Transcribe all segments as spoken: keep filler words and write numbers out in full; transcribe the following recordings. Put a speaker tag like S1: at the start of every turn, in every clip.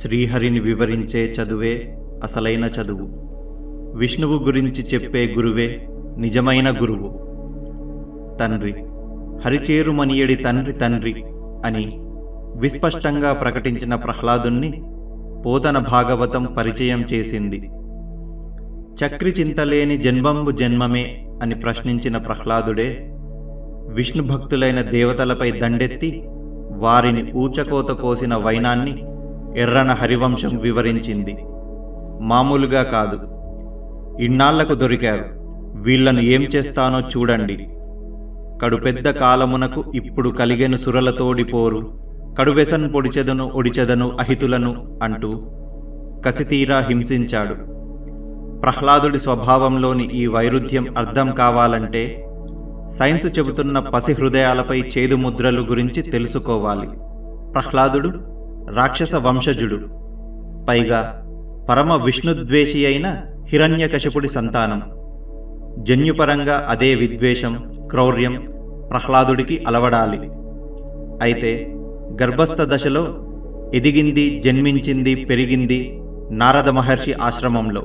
S1: శ్రీహరిని వివరించే చదువే అసలైన చదువు. విష్ణువు గురించి చెప్పే గురువే నిజమైన గురువు. తండ్రి హరిచేరుమనియడి తండ్రి తండ్రి అని విస్పష్టంగా ప్రకటించిన ప్రహ్లాదుణ్ణి పోతన భాగవతం పరిచయం చేసింది. చక్రి చింతలేని జన్మంబు జన్మమే అని ప్రశ్నించిన ప్రహ్లాదుడే విష్ణు భక్తులైన దేవతలపై దండెత్తి వారిని ఊచకోత కోసిన వైనాన్ని ఎర్రన హరివంశం వివరించింది. మామూలుగా కాదు, ఇన్నాళ్లకు దొరికారు, వీళ్లను ఏం చేస్తానో చూడండి. కడుపెద్ద కాలమునకు ఇప్పుడు కలిగెను సురలతోడిపోరు, కడువెసన్ పొడిచెదను ఒడిచెదను అహితులను అంటూ కసితీరా హింసించాడు. ప్రహ్లాదుడి స్వభావంలోని ఈ వైరుధ్యం అర్థం కావాలంటే సైన్స్ చెబుతున్న పసి హృదయాలపై చేదు ముద్రలు గురించి తెలుసుకోవాలి. ప్రహ్లాదుడు రాక్షస వంశజుడు, పైగా పరమ విష్ణుద్వేషి అయిన హిరణ్యకశిపుడి సంతానం. జన్యుపరంగా అదే విద్వేషం, క్రౌర్యం ప్రహ్లాదుడికి అలవడాలి. అయితే గర్భస్థ దశలో ఎదిగింది, జన్మించింది, పెరిగింది నారద మహర్షి ఆశ్రమంలో.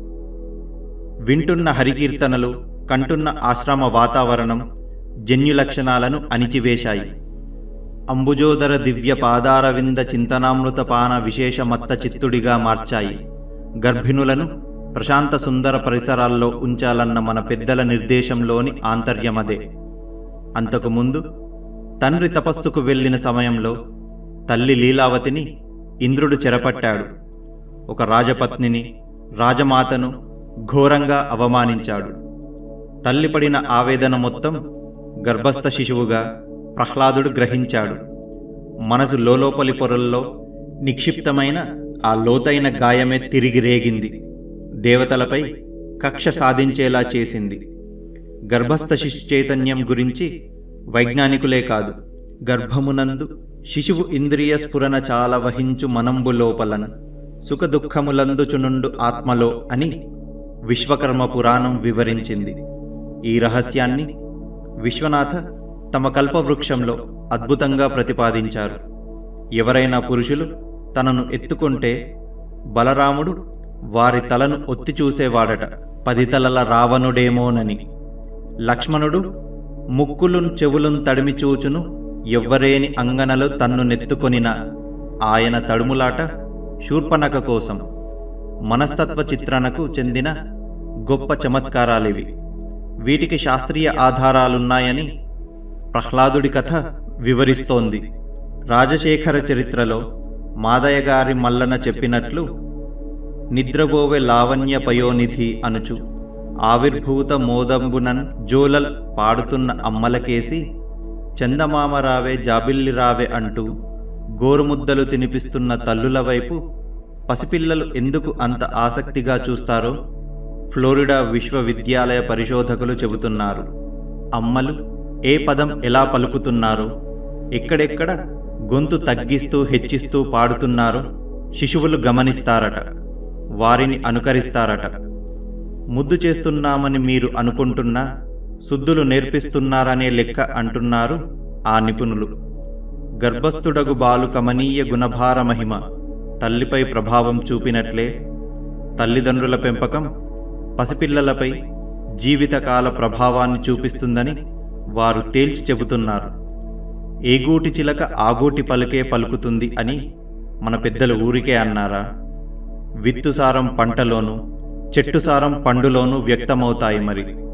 S1: వింటున్న హరికీర్తనలు, కంటున్న ఆశ్రమ వాతావరణం జన్యు లక్షణాలను అణిచివేశాయి. అంబుజోదర దివ్య పాదారవింద చింతనామృతపాన విశేషమత్త చిత్తుడిగా మార్చాయి. గర్భిణులను ప్రశాంత సుందర పరిసరాల్లో ఉంచాలన్న మన పెద్దల నిర్దేశంలోని ఆంతర్యమదే. అంతకుముందు తండ్రి తపస్సుకు వెళ్ళిన సమయంలో తల్లి లీలావతిని ఇంద్రుడు చెరపట్టాడు. ఒక రాజపత్నిని, రాజమాతను ఘోరంగా అవమానించాడు. తల్లి పడిన ఆవేదన మొత్తం గర్భస్థ శిశువుగా ప్రహ్లాదుడు గ్రహించాడు. మనసు లోలోపలి పొరల్లో నిక్షిప్తమైన ఆ లోతైన గాయమే తిరిగి రేగింది. దేవతలపై కక్ష సాధించేలా చేసింది. గర్భస్థ శిశు చైతన్యం గురించి వైజ్ఞానికులే కాదు, గర్భమునందు శిశువు ఇంద్రియ స్ఫురణ చాలా వహించు మనంబు లోపలన్ సుఖదుఖములందుచునుండు ఆత్మలో అని విశ్వకర్మ పురాణం వివరించింది. ఈ రహస్యాన్ని విశ్వనాథ తమ కల్పవృక్షంలో అద్భుతంగా ప్రతిపాదించారు. ఎవరైనా పురుషులు తనను ఎత్తుకుంటే బలరాముడు వారి తలను ఒత్తి చూసేవాడట, పది తలల రావణుడేమోనని. లక్ష్మణుడు ముక్కులున్ చెవులున్ తడిమి చూచును, ఎవ్వరేని అంగనలు తన్ను నెత్తుకొనిన ఆయన తడుములాట శూర్పణఖ కోసం. మనస్తత్వ చిత్రణకు చెందిన గొప్ప చమత్కారాలివి. వీటికి శాస్త్రీయ ఆధారాలున్నాయని ప్రహ్లాదుడి కథ వివరిస్తోంది. రాజశేఖర చరిత్రలో మాదయ్యగారి మల్లన చెప్పినట్లు నిద్రబోవె లావణ్య పయోనిధి అనుచు ఆవిర్భూత మోదంబునన్ జోలల్ పాడుతున్న అమ్మలకేసి చందమామ రావే జాబిల్లి రావే అంటూ గోరుముద్దలు తినిపిస్తున్న తల్లుల వైపు పసిపిల్లలు ఎందుకు అంత ఆసక్తిగా చూస్తారో ఫ్లోరిడా విశ్వవిద్యాలయ పరిశోధకులు చెబుతున్నారు. అమ్మలు ఏ పదం ఎలా పలుకుతున్నారో, ఎక్కడెక్కడ గొంతు తగ్గిస్తూ హెచ్చిస్తూ పాడుతున్నారో శిశువులు గమనిస్తారట, వారిని అనుకరిస్తారట. ముద్దు చేస్తున్నామని మీరు అనుకుంటున్నా శుద్ధులు నేర్పిస్తున్నారనే లెక్క అంటున్నారు ఆ నిపుణులు. గర్భస్థుడగు బాలు కమనీయ గుణభార మహిమ తల్లిపై ప్రభావం చూపినట్లే తల్లిదండ్రుల పెంపకం పసిపిల్లలపై జీవితకాల ప్రభావాన్ని చూపిస్తుందని వారు తేల్చి చెబుతున్నారు. ఏగూటి చిలక ఆగూటి పలుకే పలుకుతుంది అని మన పెద్దలు ఊరికే అన్నారా? విత్తుసారం పంటలోనూ చెట్టుసారం పండులోనూ వ్యక్తమవుతాయి మరి.